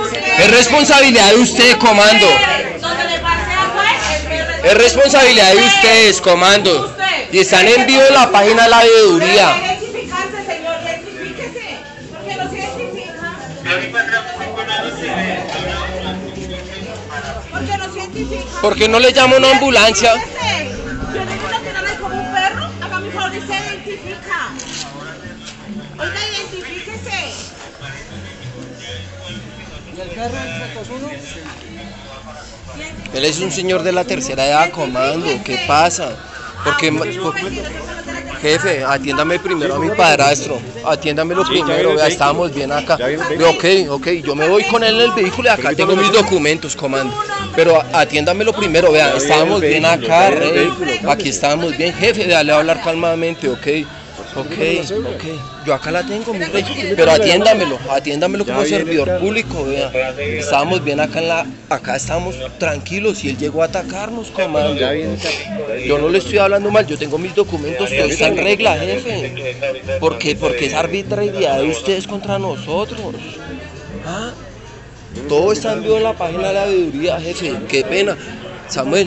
Es responsabilidad de usted, comando. Es responsabilidad de ustedes, comando. Y están en vivo en la página de la veeduría. ¿Por qué no le llamo a una ambulancia? Yo digo que no me como un perro, haga mi favor y se identifica. Oiga, identifíquese. ¿Y el perro entre uno? Él es un señor de la tercera edad, comando. ¿Qué pasa? Porque, jefe, atiéndame primero a mi padrastro. Atiéndamelo primero, vea, estábamos bien acá. Ok, yo me voy con él en el vehículo y acá tengo mis documentos, comando. Pero atiéndamelo primero, vea, estábamos bien acá, rey. Aquí estábamos bien, jefe, déjale hablar calmadamente, ok. Yo acá la tengo, mi rey, pero atiéndamelo como servidor público, vea. Estábamos bien acá estábamos tranquilos y él llegó a atacarnos, comando. Yo no le estoy hablando mal, yo tengo mis documentos, todo está en regla, jefe. Porque es arbitrariedad de ustedes contra nosotros. ¿Ah? Todo está en vivo en la página de la veeduría, jefe. Qué pena. Samuel.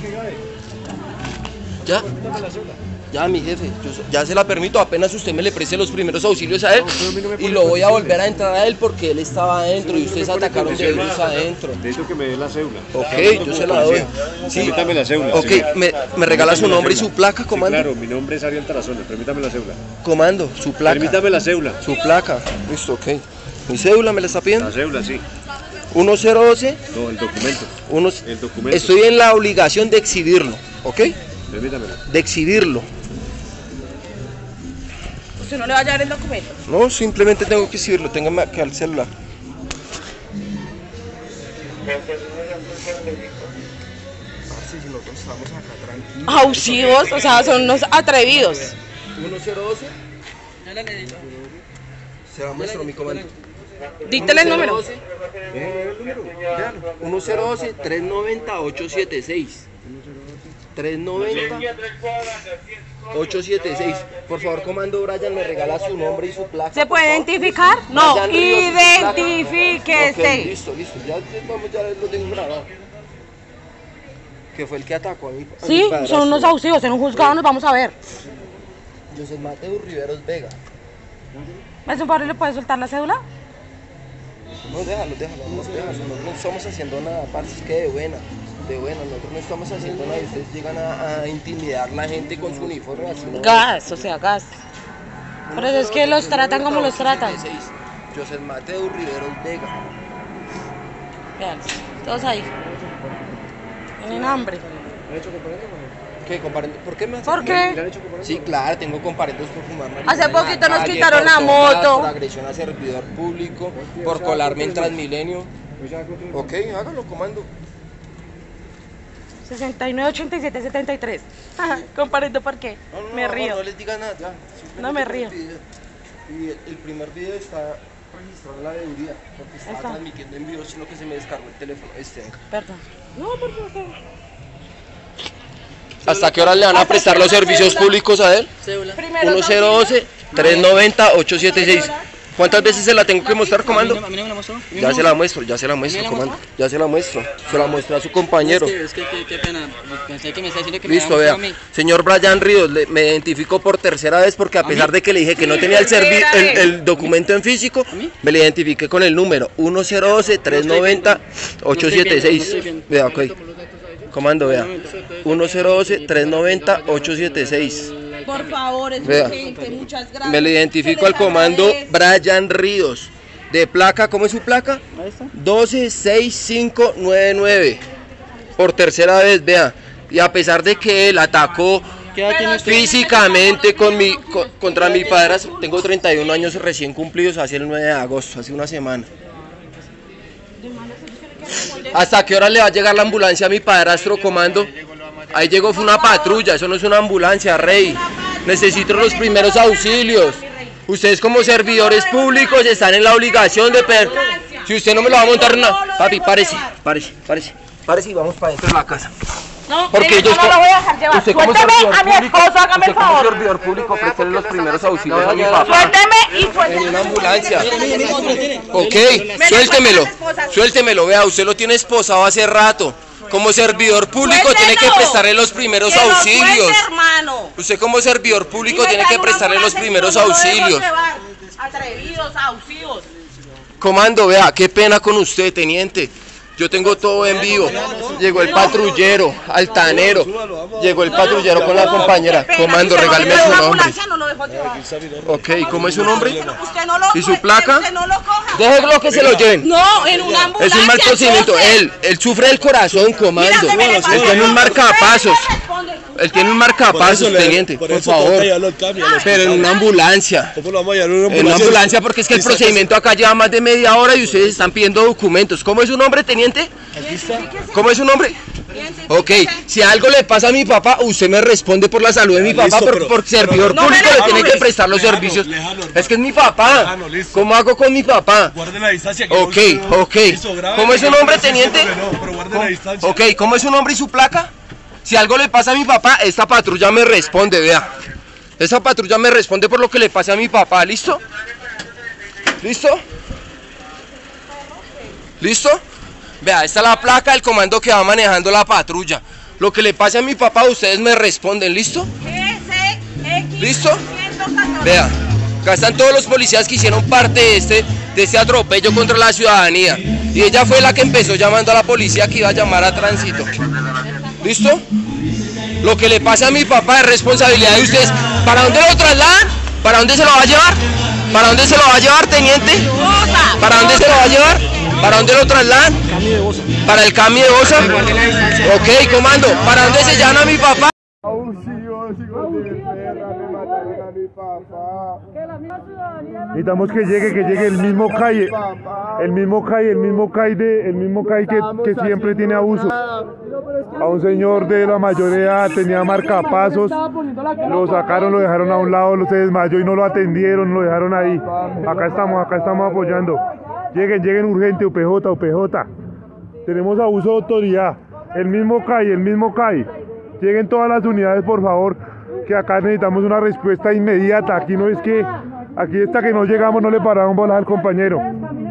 Ya, mi jefe, ya se la permito, apenas usted me le preste los primeros auxilios a él y lo voy a volver a entrar a él porque él estaba adentro y ustedes atacaron de ellos adentro. Necesito que me dé la cédula. Ok, yo se la doy. Sí. Permítame la cédula. Ok, ¿me regala su nombre y su placa, comando? Sí, claro, mi nombre es Ariel Tarazona, permítame la cédula. Comando, su placa. Permítame la cédula. Su placa, listo, ok. ¿Mi cédula me la está pidiendo? La cédula, sí. 1012. No, el documento. El documento. Estoy en la obligación de exhibirlo, ¿ok? Permítamelo. De exhibirlo. ¿Usted no le va a llevar el documento? No, simplemente tengo que exhibirlo, téngame acá el celular. Si nosotros estamos acá tranquilos. Abusivos, o sea, son unos atrevidos. 1012. Se la muestro, mi comando. Díctele el número. 1012 390 876. 390 876. Por favor, comando Brian, me regala su nombre y su placa. ¿Se puede identificar? No, Brian Ríos, identifíquese. Ok, listo. Ya lo tengo grabado. Que fue el que atacó a mi Sí, padrastro. son unos abusivos, en un juzgado nos vamos a ver. José Mateo Riveros Vega. ¿Me hace un favor y le puede soltar la cédula? No, déjalo, nosotros no estamos haciendo nada, parce, es que de buena, nosotros no estamos haciendo nada y ustedes llegan a intimidar a la gente con su uniforme así, ¿no? Gas, o sea, gas. Por eso es que los tratan como los tratan. José Mateo Riveros Vega. Vean, todos ahí. Tienen hambre. ¿Qué? ¿Comparendo? ¿Por qué me hacen? ¿Por qué? Sí, claro, tengo comparendos por fumar marihuana. Hace en la poquito nos calle, quitaron por la todas, moto. Por agresión a servidor público, por colarme en Transmilenio. Ok, hágalo, comando. 69, 87, 73. Comparendo, ¿por qué? Me río. No les diga nada, ya. No me río. Y el primer video está registrado en la veeduría, porque estaba transmitiendo en vivo, sino que se me descargó el teléfono. Perdón. No, por favor. ¿Hasta qué hora le van a prestar los servicios públicos a él? 1012 390 876. ¿Cuántas veces se la tengo que mostrar, comando? ¿A mí no me la mostró? Ya se la muestro, comando. Ya se la muestro. Se la muestra a su compañero. Es que qué pena. Pensé que me está diciendo que Listo, me vea. a mí. Señor Brian Ríos, me identifico por tercera vez porque a pesar de que le dije que no tenía el documento en físico, me le identifiqué con el número 1012 390 876. Vea, ok. Comando, vea. 1012 390 876. Por favor, es Vea. urgente, muchas gracias. Me le identifico al comando Brian Ríos. De placa, ¿cómo es su placa? 126599. Por tercera vez, vea. Y a pesar de que él atacó físicamente contra mi padrastro, tengo 31 años recién cumplidos, hace el 9 de agosto, hace una semana. ¿Hasta qué hora le va a llegar la ambulancia a mi padrastro, comando? Ahí llegó, fue una patrulla, eso no es una ambulancia, rey. Necesito los primeros auxilios. Ustedes como servidores públicos están en la obligación de si usted no me lo va a montar papi, párese y vamos para dentro de la casa. No, porque ellos no lo voy a dejar llevar. Suélteme a mi esposo, hágame el favor. Como servidor público, préstele los primeros auxilios a mi papá. Suélteme Y pues en una ambulancia. Ok, Me suéltemelo, recuerda a la esposa. suéltemelo, vea, usted lo tiene esposado hace rato. Como servidor público tiene que Suéltelo. prestarle los primeros Que lo auxilios. suelte, hermano. Usted como servidor público Y me tiene que traen una prestarle los ambulancia y primeros yo no lo dejo auxilios. llevar. Atrevidos, abusivos. Comando, vea, qué pena con usted, teniente. Yo tengo todo en vivo. Llegó el patrullero, altanero. Llegó el patrullero con la compañera. Qué pena, Comando, si se lo regáleme llevó su una nombre. ambulancia, no lo dejó llevar. Ok, ¿cómo es su nombre? Usted no lo ¿Y su placa? Usted no lo coja. Déjelo que se lo lleven. No, en una ambulancia. Es un mal procedimiento. entonces. Él sufre del corazón, comando. Él tiene un marcapasos. Él tiene un marcapasos, teniente, por favor. Pero en una ambulancia. ¿Cómo lo vamos a llevar en una En una ambulancia? ambulancia porque es que el procedimiento acá lleva más de media hora y ustedes están pidiendo documentos. ¿Cómo es su nombre, teniente? ¿Cómo es su nombre? Ok, si algo le pasa a mi papá, usted me responde por la salud de mi papá, listo, por, pero- por servidor No me público le dejo, tiene que Luis. prestar los Lejano, servicios. lejano, Es que es mi papá. Lejano, listo. ¿Cómo hago con mi papá? Guarde la distancia. que Ok, no- ok. Listo, grábeme, ¿Cómo es su que nombre, no sé si teniente? no, pero guarde la distancia. Ok, ¿cómo es su nombre y su placa? Si algo le pasa a mi papá, esta patrulla me responde, vea. Esa patrulla me responde por lo que le pase a mi papá, ¿listo? ¿Listo? ¿Listo? Vea, esta es la placa del comando que va manejando la patrulla. Lo que le pase a mi papá, ustedes me responden, ¿listo? ¿Listo? Vea, acá están todos los policías que hicieron parte de este atropello contra la ciudadanía. Y ella fue la que empezó llamando a la policía que iba a llamar a tránsito. ¿Listo? Lo que le pase a mi papá es responsabilidad de ustedes. ¿Para dónde lo trasladan? ¿Para dónde se lo va a llevar? ¿Para dónde se lo va a llevar, teniente? ¿Para dónde se lo va a llevar? ¿Para dónde lo trasladan? ¿Para el CAMI de Bosa? Ok, comando. ¿Para dónde se llevan a mi papá? Necesitamos que llegue el mismo CAI, el mismo CAI que siempre tiene abuso. A un señor de la mayoría tenía marcapasos, lo sacaron, lo dejaron a un lado, se desmayó y no lo atendieron, lo dejaron ahí. Acá estamos apoyando. Lleguen urgente, UPJ. Tenemos abuso de autoridad. El mismo CAI. Lleguen todas las unidades, por favor, que acá necesitamos una respuesta inmediata. Aquí no es que, aquí hasta que no llegamos no le paramos bolas al compañero.